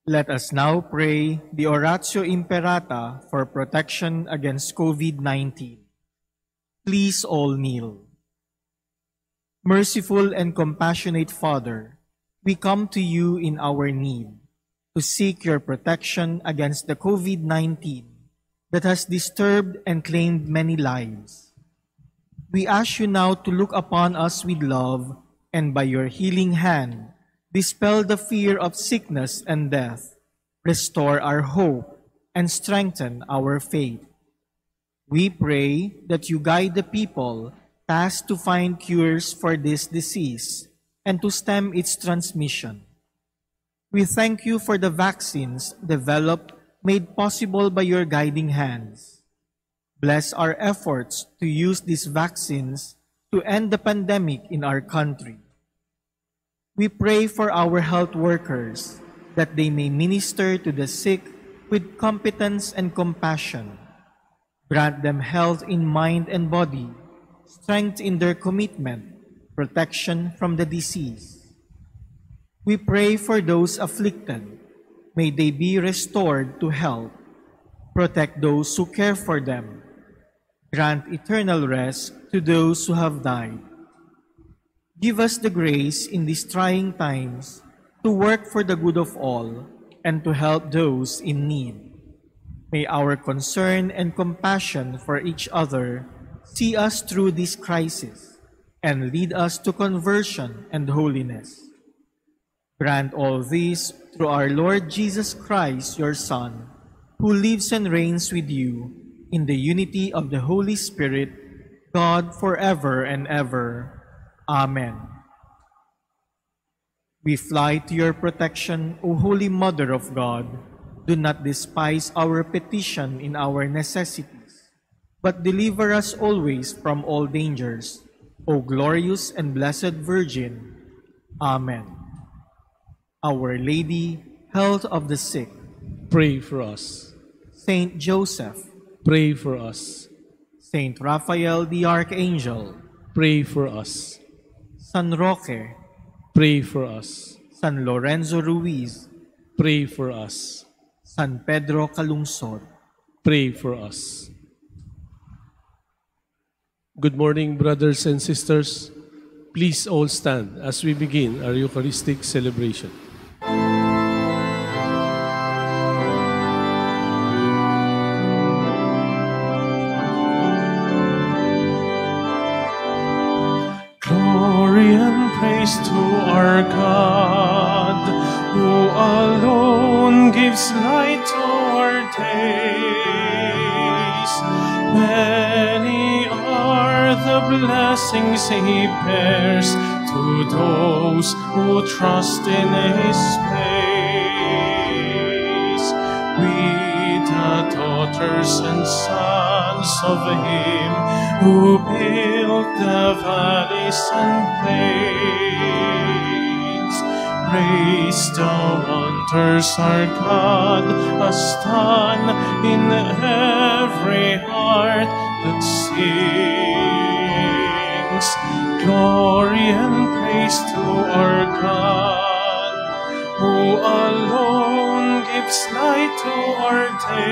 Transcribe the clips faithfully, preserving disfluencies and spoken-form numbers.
Let us now pray the Oratio Imperata for protection against COVID nineteen. Please all kneel. Merciful and compassionate Father, we come to you in our need to seek your protection against the COVID nineteen that has disturbed and claimed many lives. We ask you now to look upon us with love and by your healing hand, dispel the fear of sickness and death, restore our hope, and strengthen our faith. We pray that you guide the people tasked to find cures for this disease and to stem its transmission. We thank you for the vaccines developed, made possible by your guiding hands. Bless our efforts to use these vaccines to end the pandemic in our country. We pray for our health workers that they may minister to the sick with competence and compassion. Grant them health in mind and body, strength in their commitment, protection from the disease. We pray for those afflicted. May they be restored to health. Protect those who care for them. Grant eternal rest to those who have died. Give us the grace in these trying times to work for the good of all and to help those in need. May our concern and compassion for each other see us through this crisis and lead us to conversion and holiness. Grant all this through our Lord Jesus Christ, your Son, who lives and reigns with you in the unity of the Holy Spirit, God forever and ever. Amen. We fly to your protection, O Holy Mother of God. Do not despise our petition in our necessities, but deliver us always from all dangers, O glorious and blessed Virgin. Amen. Our Lady, health of the sick, pray for us. Saint Joseph, pray for us. Saint Raphael the Archangel, pray for us. San Roque, pray for us. San Lorenzo Ruiz, pray for us. San Pedro Calungsod, pray for us. Good morning, brothers and sisters. Please all stand as we begin our Eucharistic celebration. Glory and praise to our God, who alone gives light to our days. Many are the blessings he bears to those who trust in his praise. We, the daughters and sons of him who built the valleys and plains, praise the wonders our God has done in every heart that sings. Glory and praise to our God, who alone gives light to our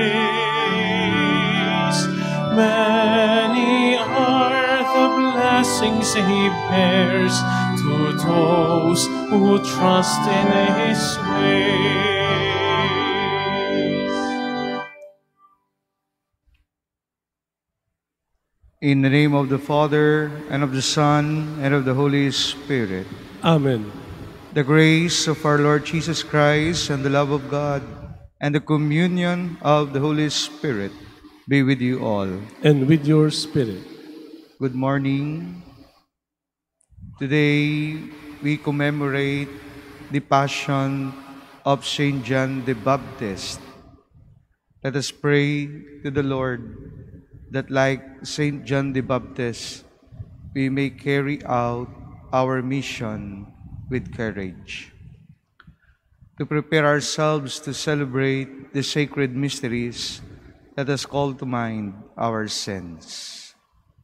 days. Many are the blessings he bears to those who trust in his ways. In the name of the Father, and of the Son, and of the Holy Spirit. Amen. The grace of our Lord Jesus Christ, and the love of God, and the communion of the Holy Spirit be with you all. And with your spirit. Good morning. Today, we commemorate the Passion of Saint John the Baptist. Let us pray to the Lord that, like Saint John the Baptist, we may carry out our mission with courage. To prepare ourselves to celebrate the sacred mysteries, let us call to mind our sins.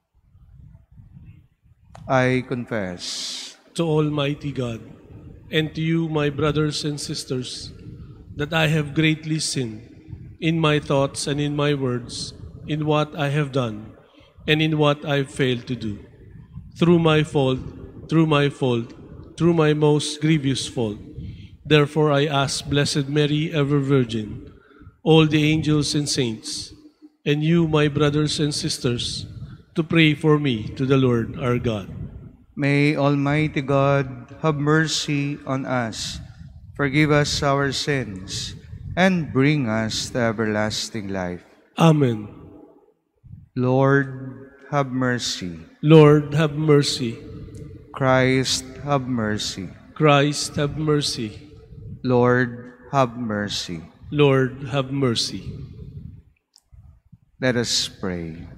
I confess to Almighty God, and to you, my brothers and sisters, that I have greatly sinned in my thoughts and in my words, in what I have done and in what I failed to do. Through my fault, through my fault, through my most grievous fault. Therefore I ask Blessed Mary, ever Virgin, all the angels and saints, and you, my brothers and sisters, to pray for me to the Lord our God. May Almighty God have mercy on us, forgive us our sins, and bring us to everlasting life. Amen. Lord, have mercy. Lord, have mercy. Christ, have mercy. Christ, have mercy. Lord, have mercy. Lord, have mercy. Let us pray.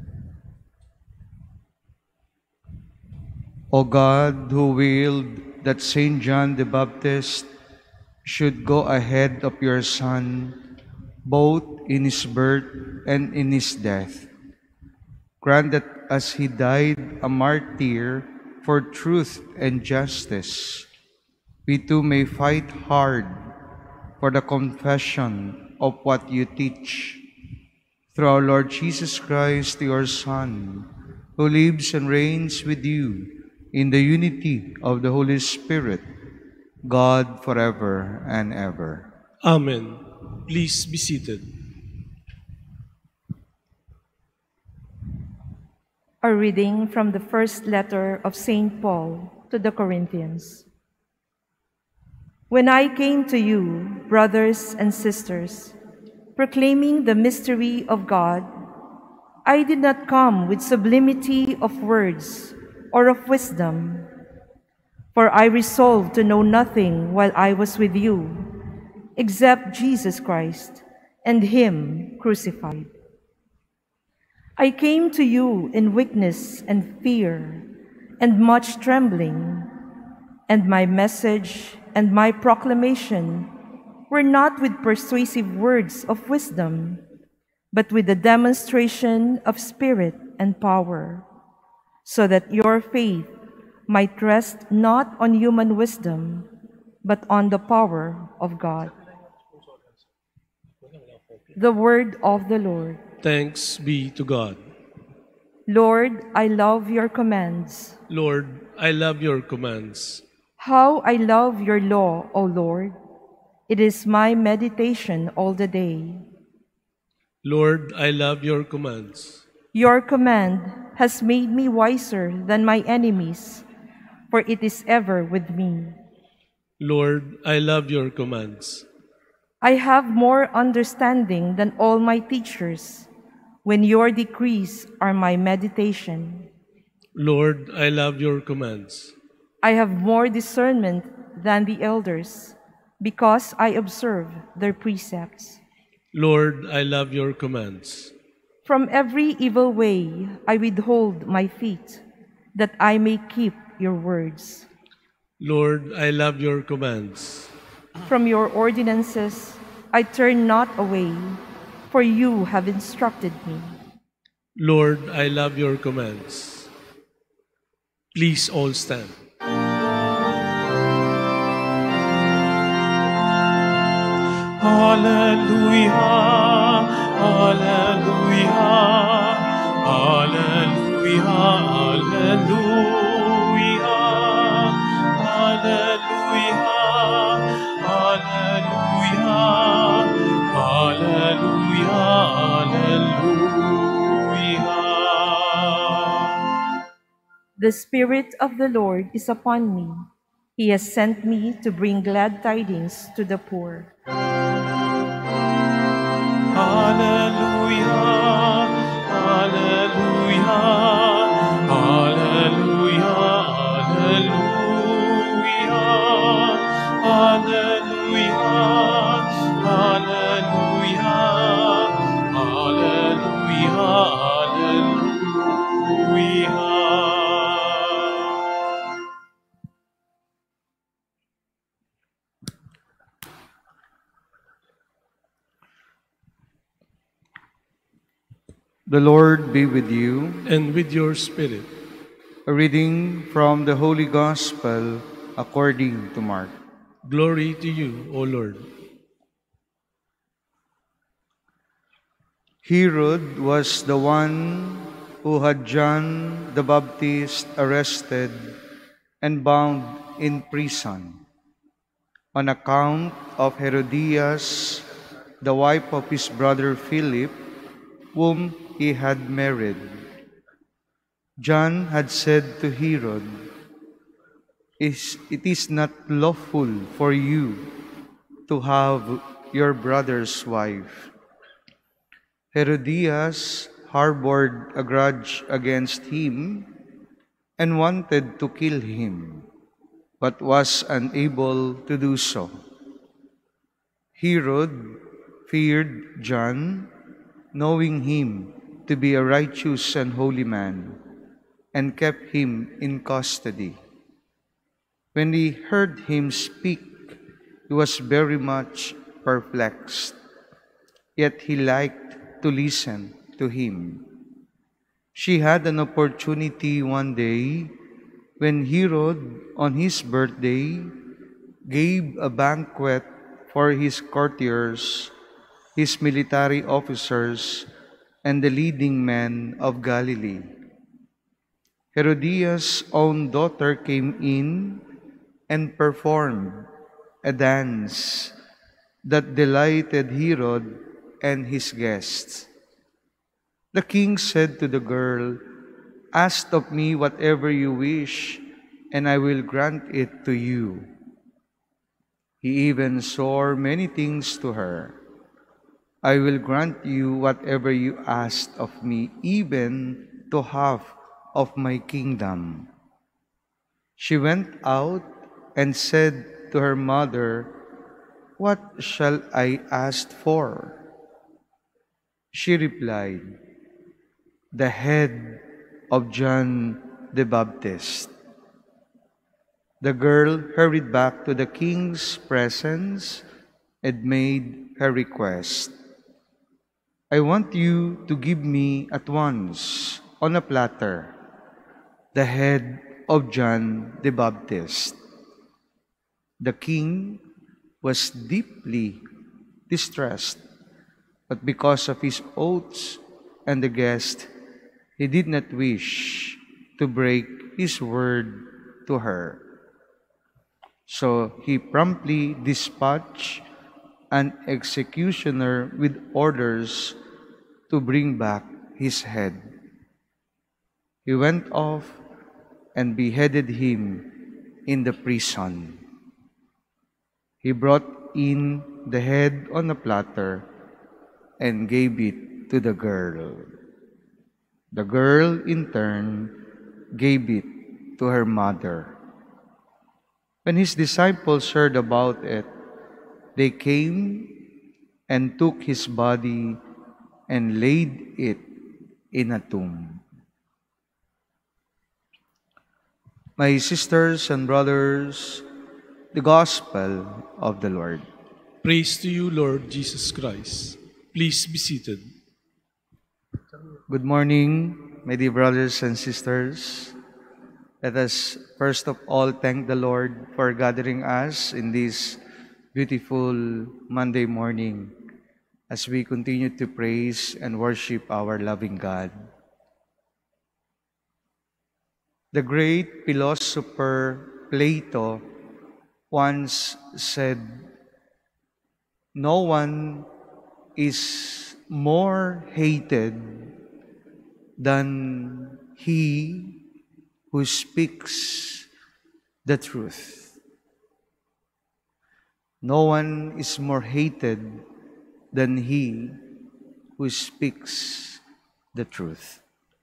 O God, who willed that Saint John the Baptist should go ahead of your Son, both in his birth and in his death, grant that as he died a martyr for truth and justice, we too may fight hard for the confession of what you teach. Through our Lord Jesus Christ, your Son, who lives and reigns with you in the unity of the Holy Spirit, God forever and ever. Amen. Please be seated. A reading from the first letter of Saint Paul to the Corinthians. When I came to you, brothers and sisters, proclaiming the mystery of God, I did not come with sublimity of words or of wisdom, for I resolved to know nothing while I was with you, except Jesus Christ and Him crucified. I came to you in weakness and fear and much trembling, and my message and my proclamation were not with persuasive words of wisdom, but with the demonstration of spirit and power, so that your faith might rest not on human wisdom, but on the power of God. The word of the Lord. Thanks be to God. Lord, I love your commands. Lord, I love your commands. How I love your law, O Lord. It is my meditation all the day. Lord, I love your commands. Your command has made me wiser than my enemies, for it is ever with me. Lord, I love your commands. I have more understanding than all my teachers, when your decrees are my meditation. Lord, I love your commands. I have more discernment than the elders, because I observe their precepts. Lord, I love your commands. From every evil way I withhold my feet, that I may keep your words. Lord, I love your commands. From your ordinances I turn not away, for you have instructed me. Lord, I love your commands. Please all stand. Hallelujah, hallelujah, hallelujah, hallelujah, hallelujah, hallelujah, hallelujah, hallelujah. The Spirit of the Lord is upon me. He has sent me to bring glad tidings to the poor. Hallelujah, hallelujah, hallelujah, hallelujah, hallelujah, hallelujah, hallelujah, hallelujah. The Lord be with you. And with your spirit. A reading from the Holy Gospel according to Mark. Glory to you, O Lord. Herod was the one who had John the Baptist arrested and bound in prison on account of Herodias, the wife of his brother Philip, whom he had married. John had said to Herod, "Is- It is not lawful for you to have your brother's wife." Herodias harbored a grudge against him and wanted to kill him, but was unable to do so. Herod feared John, knowing him to be a righteous and holy man, and kept him in custody. When he heard him speak, he was very much perplexed, yet he liked to listen to him. She had an opportunity one day when Herod, on his birthday, gave a banquet for his courtiers, his military officers, and the leading men of Galilee. Herodias' own daughter came in and performed a dance that delighted Herod and his guests. The king said to the girl, "Ask of me whatever you wish, and I will grant it to you." He even swore many things to her. "I will grant you whatever you asked of me, even to half of my kingdom." She went out and said to her mother, "What shall I ask for?" She replied, "The head of John the Baptist." The girl hurried back to the king's presence and made her request. "I want you to give me at once, on a platter, the head of John the Baptist." The king was deeply distressed, but because of his oaths and the guest, he did not wish to break his word to her. So he promptly dispatched an executioner with orders to bring back his head. He went off and beheaded him in the prison. He brought in the head on a platter and gave it to the girl. The girl, in turn, gave it to her mother. When his disciples heard about it, they came and took his body and laid it in a tomb. My sisters and brothers, the Gospel of the Lord. Praise to you, Lord Jesus Christ. Please be seated. Good morning, my dear brothers and sisters. Let us first of all thank the Lord for gathering us in this beautiful Monday morning as we continue to praise and worship our loving God. The great philosopher Plato once said, "No one is more hated than he who speaks the truth." No one is more hated than he who speaks the truth.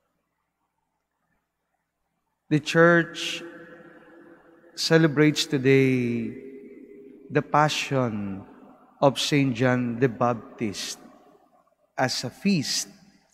The Church celebrates today the Passion of Saint John the Baptist as a feast.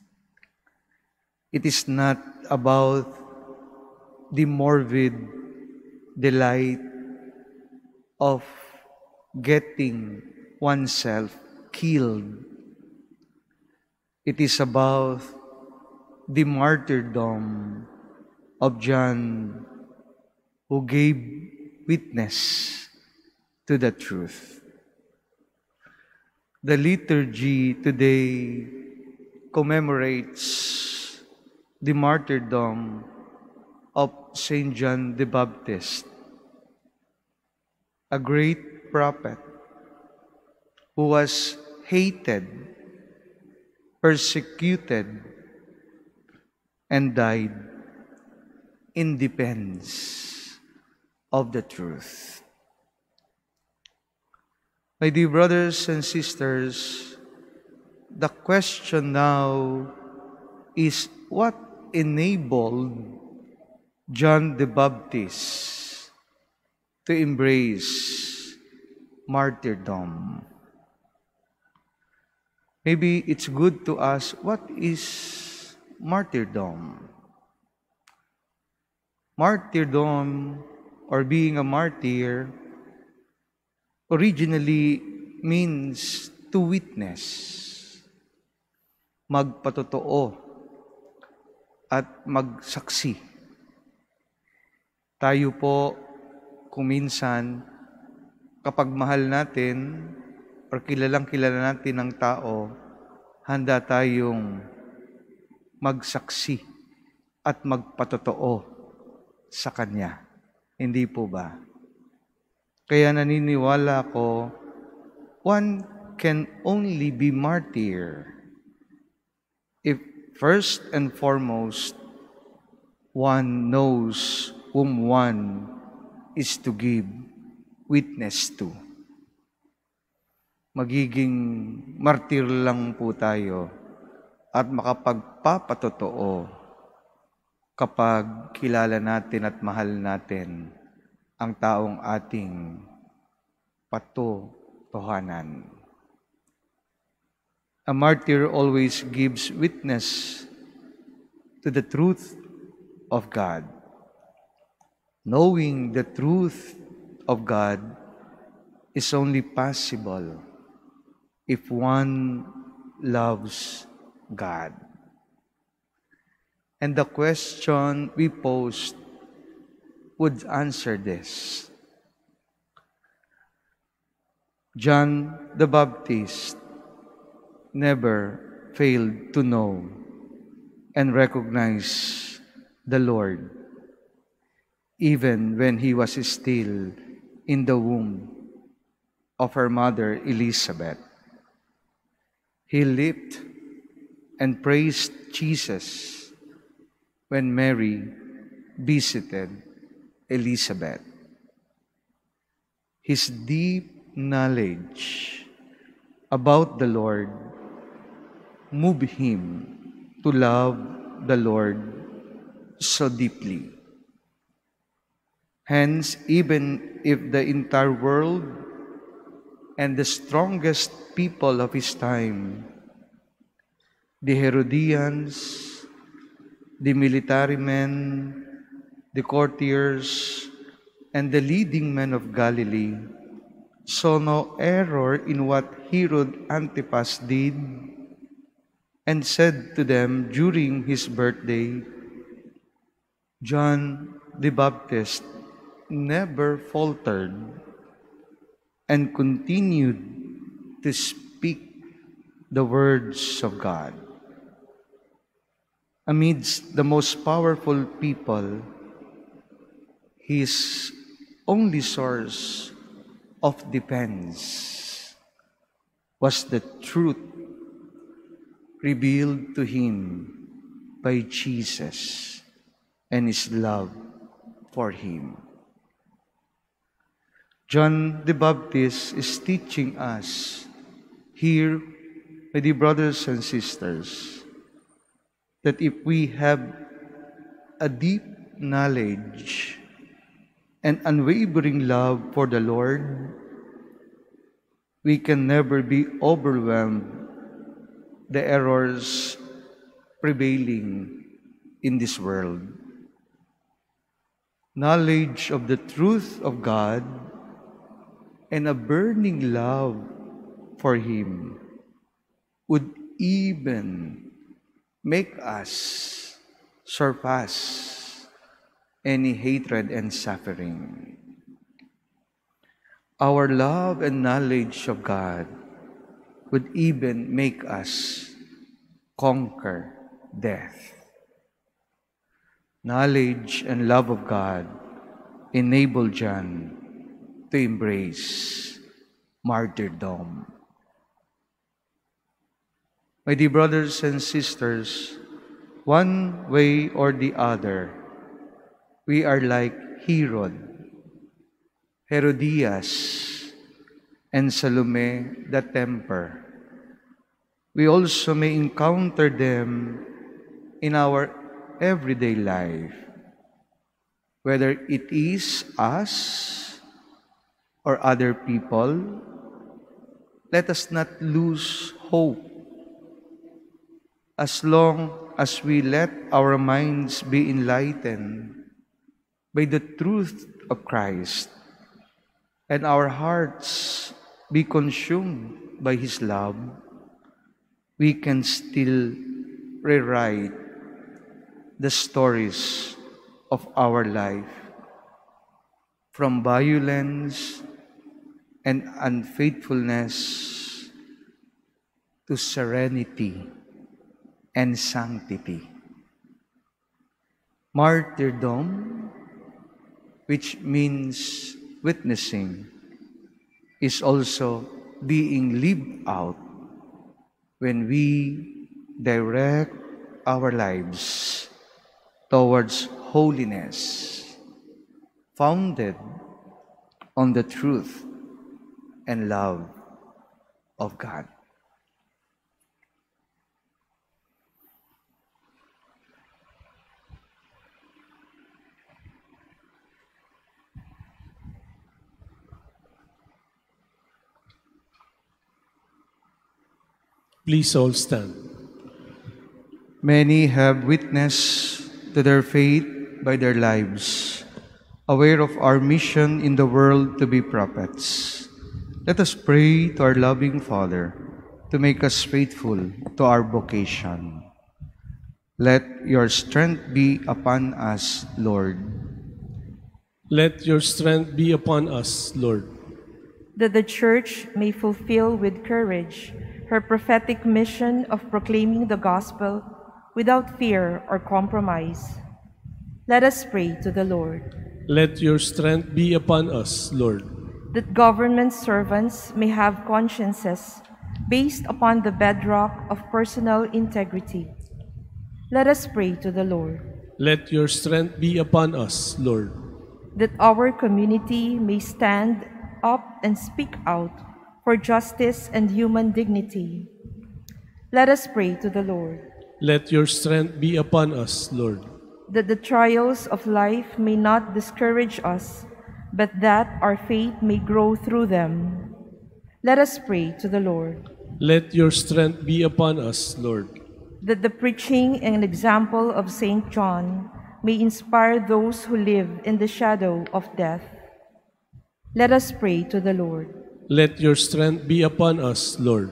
It is not about the morbid delight of getting oneself killed. It is about the martyrdom of John, who gave witness to the truth. The liturgy today commemorates the martyrdom of Saint John the Baptist, a great prophet who was hated, persecuted, and died in defense of the truth. My dear brothers and sisters, the question now is, what enabled John the Baptist to embrace martyrdom? Maybe it's good to ask, what is martyrdom? Martyrdom, or being a martyr, originally means to witness, magpatotoo at magsaksi. Tayo po, kung minsan, kapag mahal natin or kilalang kilala natin ng tao, handa tayong magsaksi at magpatotoo sa Kanya. Hindi po ba? Kaya naniniwala ko, one can only be martyr if first and foremost, one knows whom one is to give witness to. Magiging martyr lang po tayo at makapagpapatotoo kapag kilala natin at mahal natin ang taong ating patotohanan. A martyr always gives witness to the truth of God. Knowing the truth of God is only possible if one loves God. And the question we posed would answer this. John the Baptist never failed to know and recognize the Lord, even when he was still in the womb of her mother Elizabeth. He lived and praised Jesus when Mary visited Elizabeth. His deep knowledge about the Lord moved him to love the Lord so deeply. Hence, even if the entire world and the strongest people of his time, the Herodians, the military men, the courtiers, and the leading men of Galilee, saw no error in what Herod Antipas did, and said to them during his birthday, John the Baptist never faltered and continued to speak the words of God. Amidst the most powerful people, his only source of defense was the truth revealed to him by Jesus and his love for him. John the Baptist is teaching us here, my dear brothers and sisters, that if we have a deep knowledge and unwavering love for the Lord, we can never be overwhelmed the errors prevailing in this world. Knowledge of the truth of God and a burning love for Him would even make us surpass any hatred and suffering. Our love and knowledge of God would even make us conquer death. Knowledge and love of God enabled John to embrace martyrdom. My dear brothers and sisters, one way or the other, we are like Herod, Herodias, and Salome the Tempter. We also may encounter them in our everyday life, whether it is us or other people. Let us not lose hope as long as we let our minds be enlightened by the truth of Christ and our hearts be consumed by His love. We can still rewrite the stories of our life, from violence and unfaithfulness to serenity and sanctity. Martyrdom, which means witnessing, is also being lived out when we direct our lives towards holiness, founded on the truth and love of God. Please all stand. Many have witnessed to their faith by their lives, aware of our mission in the world to be prophets. Let us pray to our loving Father to make us faithful to our vocation. Let your strength be upon us, Lord. Let your strength be upon us, Lord. That the Church may fulfill with courage her prophetic mission of proclaiming the gospel without fear or compromise. Let us pray to the Lord. Let your strength be upon us, Lord. That government servants may have consciences based upon the bedrock of personal integrity. Let us pray to the Lord. Let your strength be upon us, Lord. That our community may stand up and speak out for justice and human dignity. Let us pray to the Lord. Let your strength be upon us, Lord. That the trials of life may not discourage us, but that our faith may grow through them. Let us pray to the Lord. Let your strength be upon us, Lord. That the preaching and example of Saint John may inspire those who live in the shadow of death. Let us pray to the Lord. Let your strength be upon us, Lord.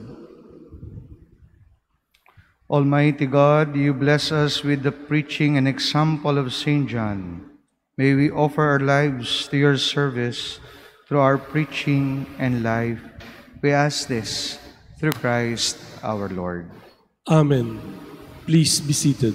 Almighty God, you bless us with the preaching and example of Saint John. May we offer our lives to your service through our preaching and life. We ask this through Christ our Lord. Amen. Please be seated.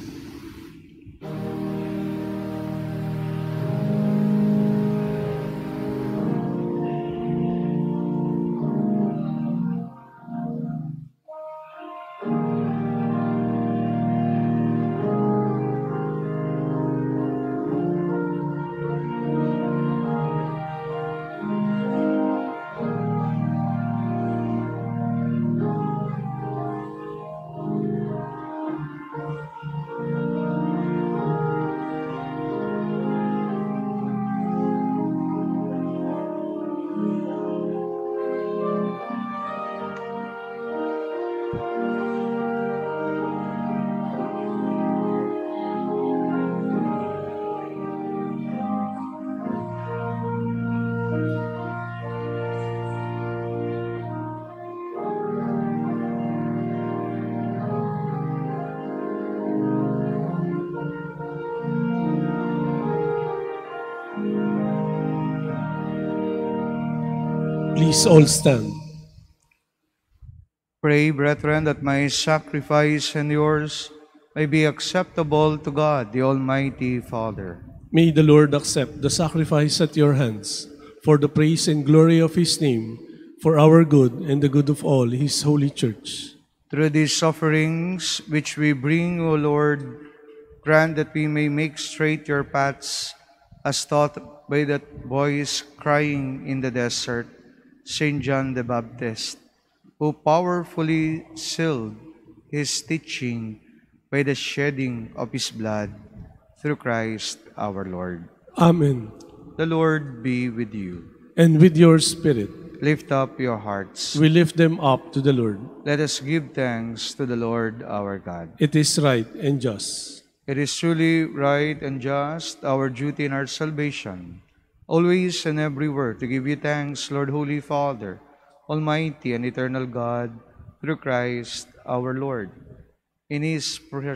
Please all stand. Pray, brethren, that my sacrifice and yours may be acceptable to God, the Almighty Father. May the Lord accept the sacrifice at your hands for the praise and glory of his name, for our good and the good of all his holy church. Through these offerings which we bring, O Lord, grant that we may make straight your paths, as taught by that voice crying in the desert, Saint John the Baptist, who powerfully sealed his teaching by the shedding of his blood, through Christ our Lord. Amen. The Lord be with you. And with your spirit, Lift up your hearts. we lift them up to the Lord. Let us give thanks to the Lord our God. It is right and just. It is truly right and just, our duty and our salvation, always and everywhere to give you thanks, Lord, Holy Father, Almighty and eternal God, through Christ our Lord. In his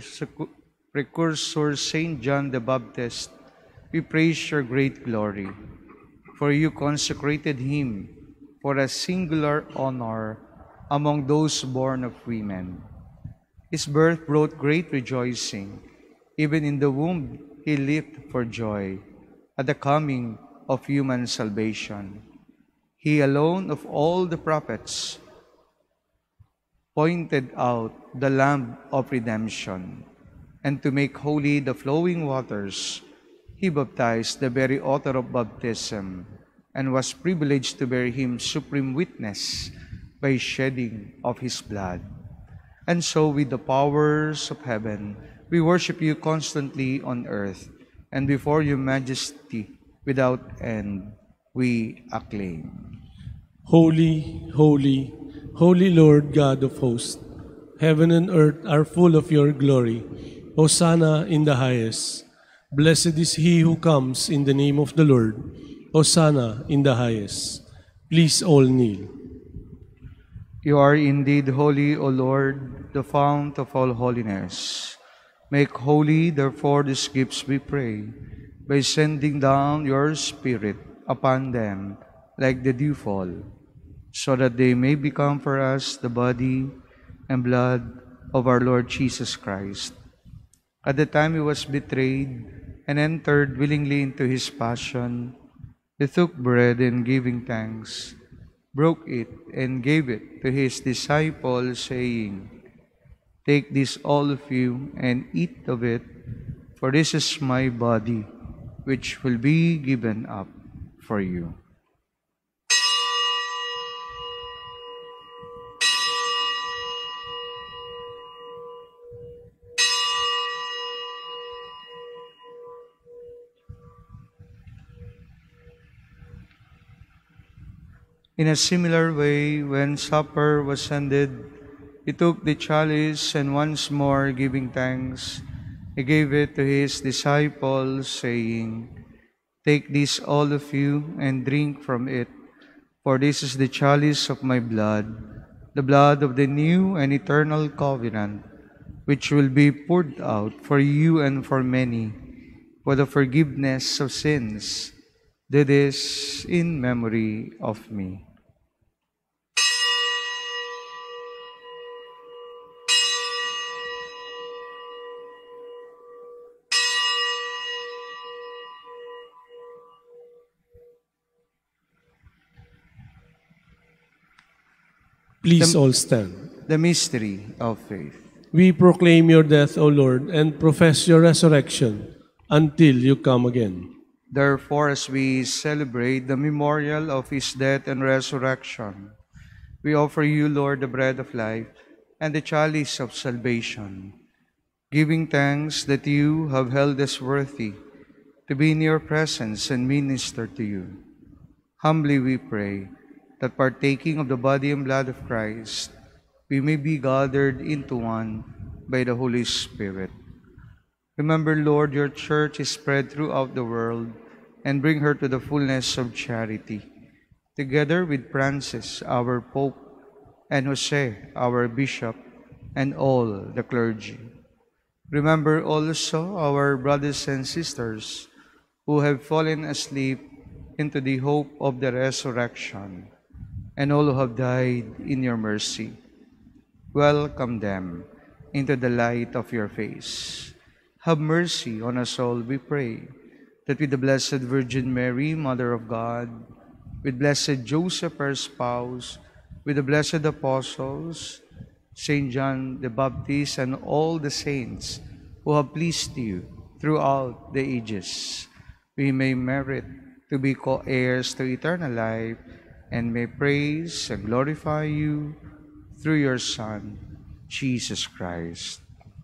precursor, Saint John the Baptist, we praise your great glory, for you consecrated him for a singular honor among those born of women. His birth brought great rejoicing. Even in the womb he leaped for joy at the coming of human salvation. He alone of all the prophets pointed out the Lamb of redemption, and to make holy the flowing waters, he baptized the very author of baptism, and was privileged to bear him supreme witness by shedding of his blood. And so with the powers of heaven, we worship you constantly on earth, and before your majesty without end we acclaim. Holy, holy, holy Lord God of hosts, heaven and earth are full of your glory. Hosanna in the highest. Blessed is he who comes in the name of the Lord. Hosanna in the highest. Please all kneel. You are indeed holy, O Lord, the fount of all holiness. Make holy, therefore, these gifts, we pray, by sending down your Spirit upon them like the dewfall, so that they may become for us the body and blood of our Lord Jesus Christ. At the time he was betrayed and entered willingly into his passion, he took bread and giving thanks, broke it and gave it to his disciples, saying, "Take this, all of you, and eat of it, for this is my body, which will be given up for you." In a similar way, when supper was ended, he took the chalice, and once more giving thanks, he gave it to his disciples, saying, "Take this, all of you, and drink from it, for this is the chalice of my blood, the blood of the new and eternal covenant, which will be poured out for you and for many, for the forgiveness of sins. Do this in memory of me." Please The- all stand. The mystery of faith. We proclaim your death, O Lord, and profess your resurrection until you come again. Therefore, as we celebrate the memorial of his death and resurrection, we offer you, Lord, the bread of life and the chalice of salvation, giving thanks that you have held us worthy to be in your presence and minister to you. Humbly we pray that partaking of the body and blood of Christ, we may be gathered into one by the Holy Spirit. Remember, Lord, your church is spread throughout the world, and bring her to the fullness of charity, together with Francis, our Pope, and Jose, our Bishop, and all the clergy. Remember also our brothers and sisters who have fallen asleep into the hope of the resurrection, and all who have died in your mercy. welcome them into the light of your face. Have mercy on us all, we pray, that with the Blessed Virgin Mary, Mother of God, with Blessed Joseph, her spouse, with the blessed apostles, Saint John the Baptist, and all the saints who have pleased you throughout the ages, we may merit to be co-heirs to eternal life, and may praise and glorify you through your Son, Jesus Christ.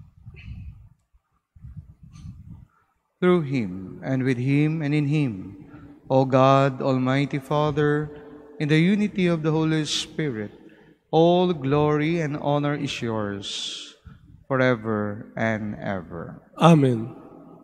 Through him, and with him, and in him, O God, Almighty Father, in the unity of the Holy Spirit, all glory and honor is yours, forever and ever. Amen.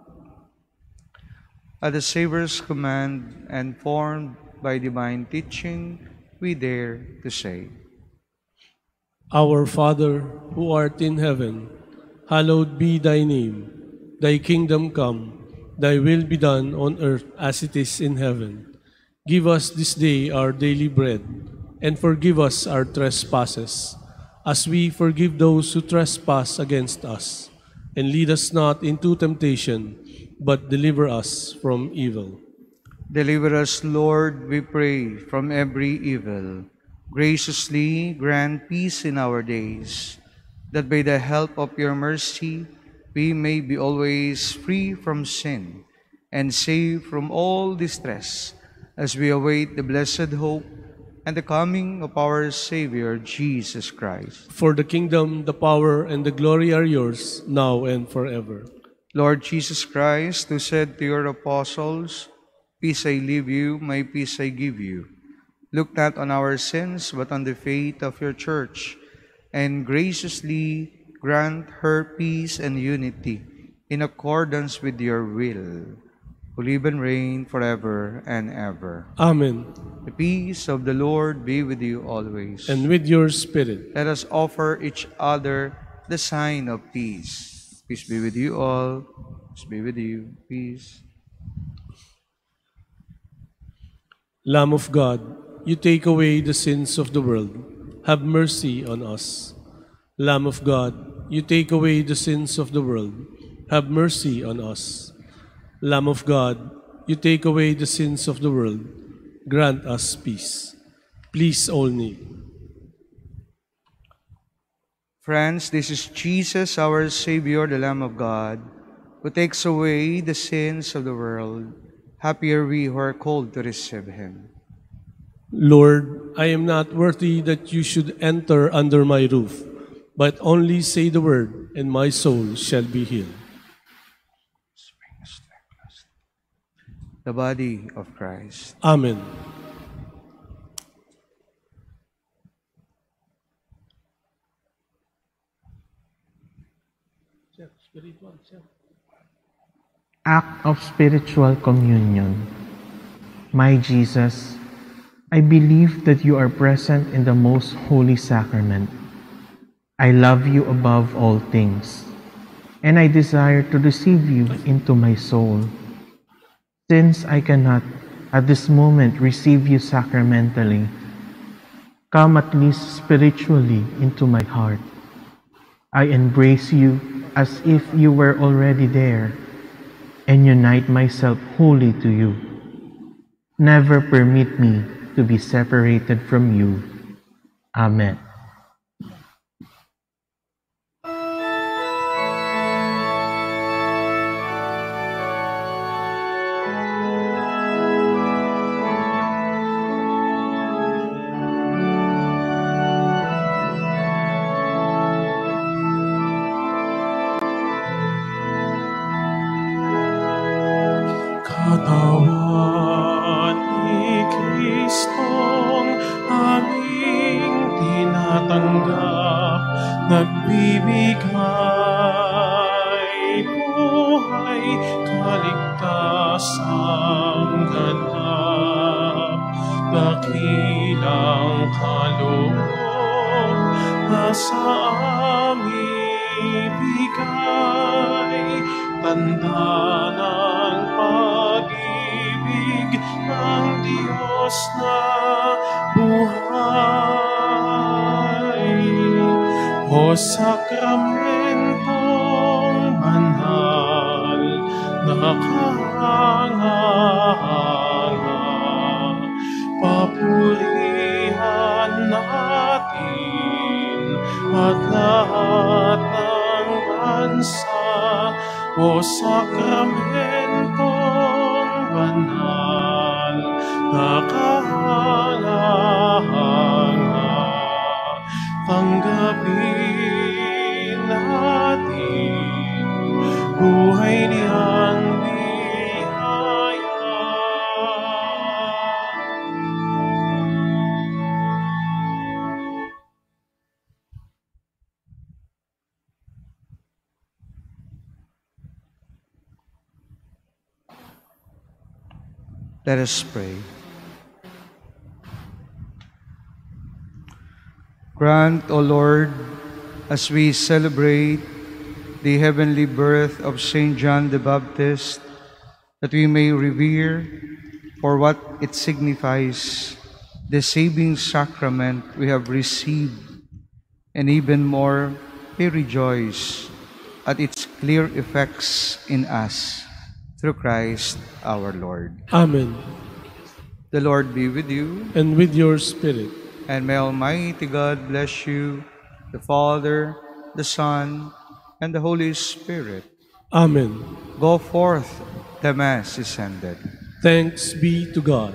At the Savior's command and formed by divine teaching, we dare to say, Our Father, who art in heaven, hallowed be thy name. Thy kingdom come, thy will be done on earth as it is in heaven. Give us this day our daily bread, and forgive us our trespasses, as we forgive those who trespass against us. And lead us not into temptation, but deliver us from evil. Deliver us, Lord, we pray, from every evil. Graciously grant peace in our days, that by the help of your mercy we may be always free from sin and safe from all distress, as we await the blessed hope and the coming of our Savior, Jesus Christ. For the kingdom, the power, and the glory are yours, now and forever. Lord Jesus Christ, who said to your apostles, Peace I leave you, my peace I give you. Look not on our sins, but on the faith of your church, and graciously grant her peace and unity in accordance with your will, who live and reign forever and ever. Amen. The peace of the Lord be with you always. And with your spirit. Let us offer each other the sign of peace. Peace be with you all. Peace be with you. Peace. Lamb of God, you take away the sins of the world. Have mercy on us. Lamb of God, you take away the sins of the world. Have mercy on us. Lamb of God, you take away the sins of the world. Grant us peace. Please all kneel. Friends, this is Jesus, our Savior, the Lamb of God, who takes away the sins of the world. Happy are we who are called to receive him. Lord, I am not worthy that you should enter under my roof, but only say the word, and my soul shall be healed. The body of Christ. Amen. Act of spiritual communion. My Jesus, I believe that you are present in the most holy sacrament. I love you above all things, and I desire to receive you into my soul. Since I cannot at this moment receive you sacramentally, come at least spiritually into my heart. I embrace you as if you were already there, and unite myself wholly to you. Never permit me to be separated from you. Amen. Katawan ni Kristong aming tinatanggap, nagbibigay buhay, kaligtasang ganap, dakilang kaloob na sa aming bigay, tanda ng pag-ibig ng Diyos na buhay. O O sakramentong banal na kahanga-hanga, papurihan natin at lahat ng bansa. O sakramentong banal na kahanga-hanga, tanggapin natin buhay niyang biyaya. Let us pray. Grant, O Lord, as we celebrate the heavenly birth of Saint John the Baptist, that we may revere for what it signifies the saving sacrament we have received, and even more, may rejoice at its clear effects in us, through Christ our Lord. Amen. The Lord be with you, And with your spirit. and may Almighty God bless you, the Father, the Son, and the Holy Spirit. Amen. Go forth, the Mass is ended. Thanks be to God.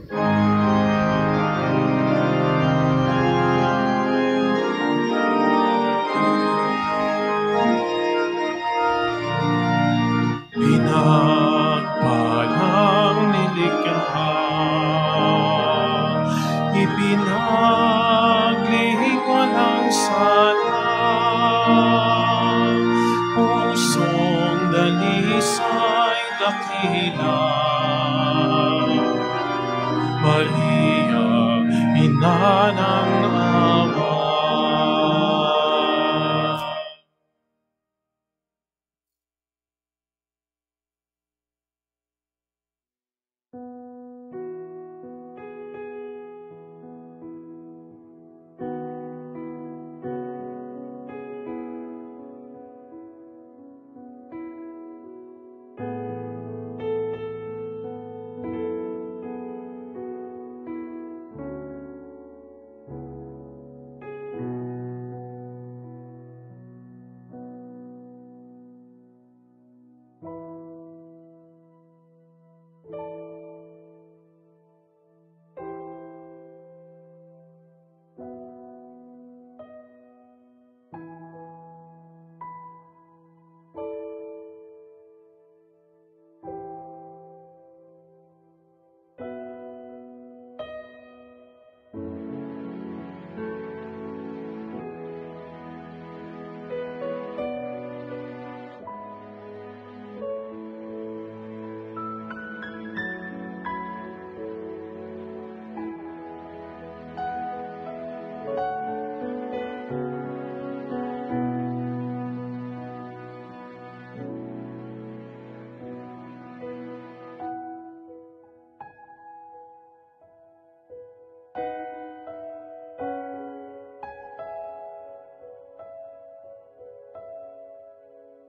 Pinagpalang nilikha, ipinaglingkod ang sala, pusong dalisay dakila. Maria, ina ng Ama.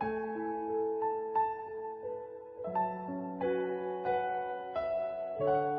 you.